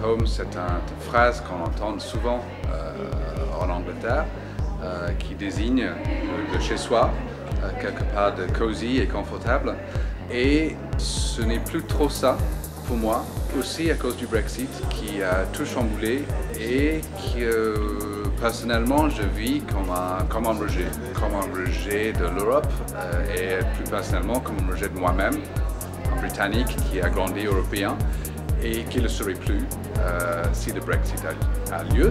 home, c'est une phrase qu'on entend souvent en Angleterre qui désigne le chez-soi, quelque part de cosy et confortable. Et ce n'est plus trop ça pour moi, aussi à cause du Brexit qui a tout chamboulé et que personnellement je vis comme un rejet de l'Europe et plus personnellement comme un rejet de moi-même, un Britannique qui a grandi européen et qui ne le serait plus si le Brexit a lieu.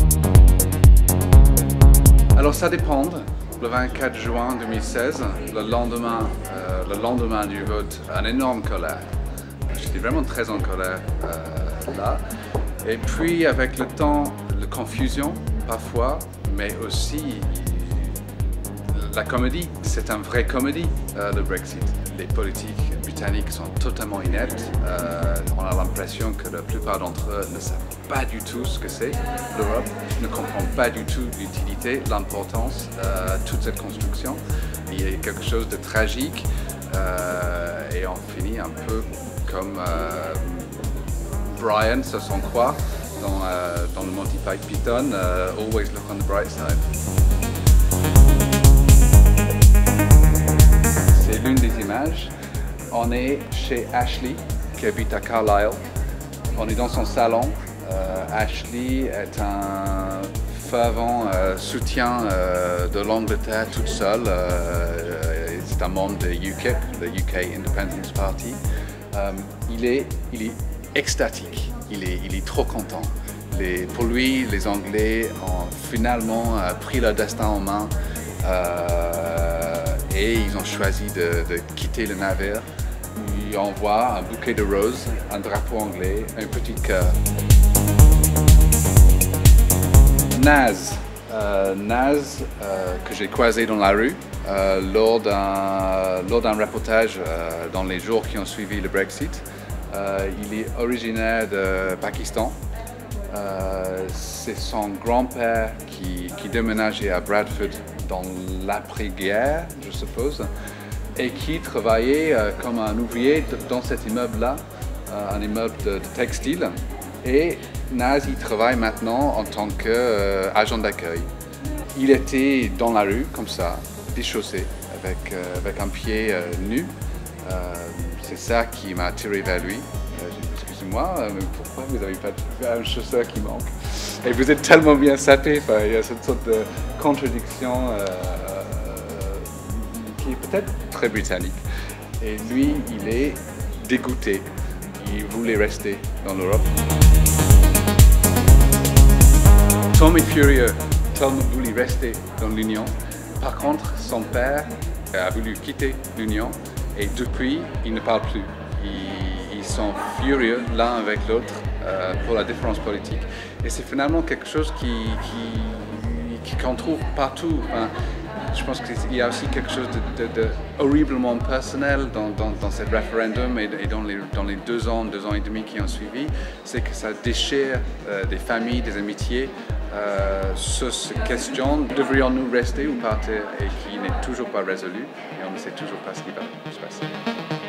Alors ça dépend. Le 24 juin 2016, le lendemain du vote, une énorme colère. J'étais vraiment très en colère là. Et puis avec le temps, la confusion parfois, mais aussi la comédie. C'est une vraie comédie, le Brexit. Les politiques britanniques sont totalement ineptes. On a l'impression que la plupart d'entre eux ne savent pas du tout ce que c'est l'Europe, ne comprennent pas du tout l'utilité, l'importance de toute cette construction. Il y a quelque chose de tragique et on finit un peu comme Brian se sent croire dans le Monty Python, Always look on the bright side. C'est l'une des images. On est chez Ashley, qui habite à Carlisle. On est dans son salon. Ashley est un fervent soutien de l'Angleterre toute seule. C'est un membre de UKIP, le UK Independence Party. Il est extatique, il est trop content. Pour lui, les Anglais ont finalement pris leur destin en main et ils ont choisi de quitter le navire. Il envoie un bouquet de roses, un drapeau anglais, un petit cœur. Naz, que j'ai croisé dans la rue lors d'un reportage dans les jours qui ont suivi le Brexit. Il est originaire de Pakistan. C'est son grand-père qui déménageait à Bradford dans l'après-guerre, je suppose, et qui travaillait comme un ouvrier dans cet immeuble-là, un immeuble de textile. Et Naz, il travaille maintenant en tant qu'agent d'accueil. Il était dans la rue, comme ça, déchaussé, avec un pied nu. C'est ça qui m'a attiré vers lui. Excusez-moi, mais pourquoi vous n'avez pas un chausseur qui manque? Et vous êtes tellement bien sapé, il y a cette sorte de contradiction qui est peut-être très britannique. Et lui, il est dégoûté. Il voulait rester dans l'Europe. Tom est furieux. Tom voulait rester dans l'Union. Par contre, son père a voulu quitter l'Union et depuis, ils ne parlent plus. Ils sont furieux l'un avec l'autre pour la différence politique. Et c'est finalement quelque chose qu'on trouve partout. Enfin, je pense qu'il y a aussi quelque chose de horriblement personnel dans ce référendum et dans les 2 ans et demi qui ont suivi. C'est que ça déchire des familles, des amitiés sur cette question, devrions-nous rester ou partir, et qui n'est toujours pas résolue et on ne sait toujours pas ce qui va se passer.